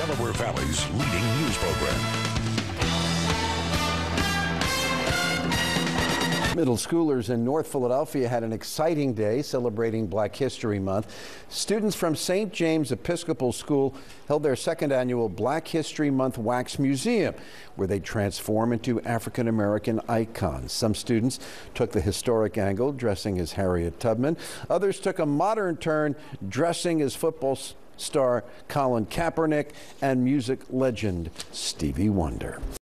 Delaware Valley's leading news program. Middle schoolers in North Philadelphia had an exciting day celebrating Black History Month. Students from St. James Episcopal School held their second annual Black History Month Wax Museum, where they transform into African American icons. Some students took the historic angle, dressing as Harriet Tubman. Others took a modern turn, dressing as football star Colin Kaepernick and music legend Stevie Wonder.